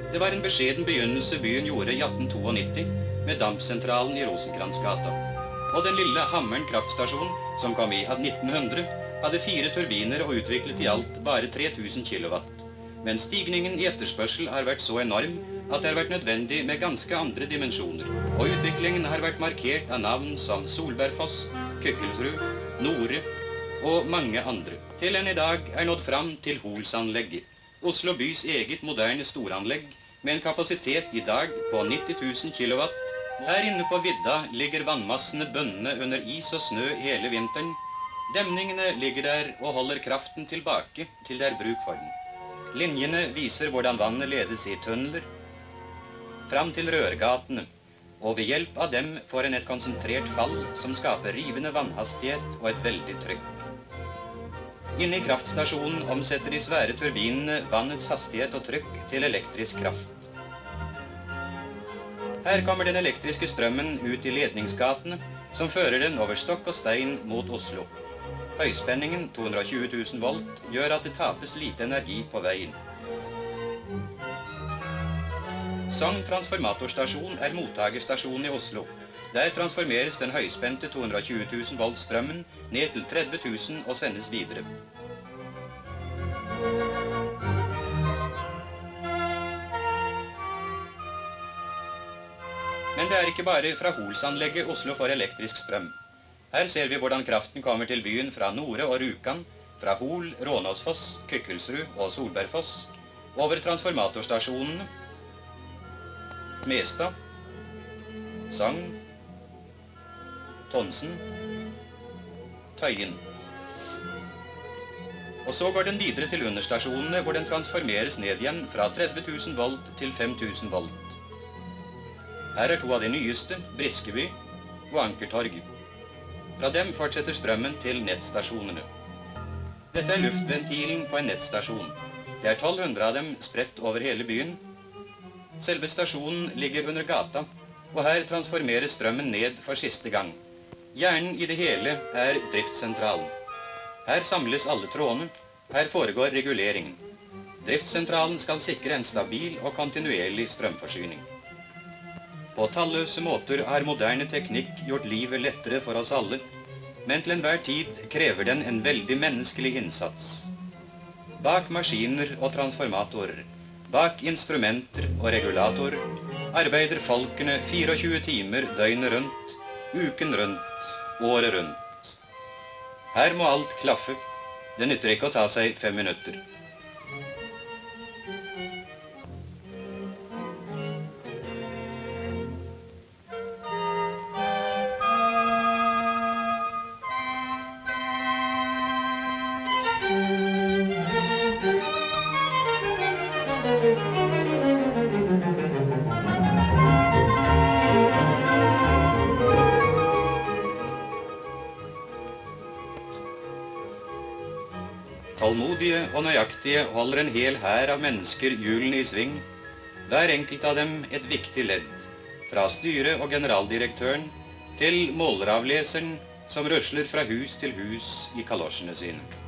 Det var en beskjeden begynnelse byen gjorde i 1892 med dampsentralen i Rosenkransgata. Og den lille Hammeren kraftstasjon, som kom i 1900, hadde 4 turbiner og utviklet i alt bare 3000 kilowatt. Men stigningen i etterspørsel har vært så enorm at det har vært nødvendig med ganske andre dimensjoner, og utviklingen har vært markert av navn som Solbergfoss, Kykkelsrud, Nore og mange andre, til en i dag er nådd fram til Holsanlegget, Oslo bys eget moderne storanlegg med en kapasitet i dag på 90 000 kilowatt. Her inne på vidda ligger vannmassene bundne under is og snø hele vinteren. Demningene ligger der og holder kraften tilbake til det er bruk for den. Linjene viser hvordan vannet ledes i tunneler, fram til rørgatene, og ved hjelp av dem får en et konsentrert fall som skaper rivende vannhastighet og et veldig trykk. Inne i kraftstasjonen omsetter de svære turbinene vannets hastighet og trykk til elektrisk kraft. Her kommer den elektriske strømmen ut i ledningsgatene, som fører den over stokk og stein mot Oslo. Høyspenningen, 220 000 volt, gjør at det tapes lite energi på veien. Sogn transformatorstasjon er mottagerstasjonen i Oslo. Der transformeres den høyspente 220 000 volt strømmen ned til 30 000 og sendes videre. Men det er ikke bare fra Holsanlegget Oslo får elektrisk strøm. Her ser vi hvordan kraften kommer til byen fra Nore og Rjukan, fra Hol, Rånåsfoss, Kykkelsrud og Solbergfoss, over transformatorstasjonene, Mestad, Sogn, Tonsen, Tøyen. Og så går den videre til understasjonene, hvor den transformeres ned igjen fra 30 000 volt til 5000 volt. Her er 2 av de nyeste, Briskeby og Ankertorg. Fra dem fortsetter strømmen til nettstasjonene. Dette er luftventilen på en nettstasjon. Det er 1200 av dem spredt over hele byen. Selve stasjonen ligger under gata, og her transformeres strømmen ned for siste gang. Hjernen i det hele er driftssentralen. Her samles alle trådene, her foregår reguleringen. Driftssentralen skal sikre en stabil og kontinuerlig strømforsyning. På talløse måter har moderne teknikk gjort livet lettere for oss alle, men til enhver tid krever den en veldig menneskelig innsats. Bak maskiner og transformatorer, bak instrumenter og regulatorer, arbeider folkene 24 timer døgnet rundt, uken rundt, året rundt. Her må alt klaffe. Det nytter ikke å ta seg 5 minutter. Tålmodige og nøyaktige holder en hel hær av mennesker hjulene i sving, hver enkelt av dem et viktig ledd, fra styret og generaldirektøren til måleravleseren som rusler fra hus til hus i kalosjene sine.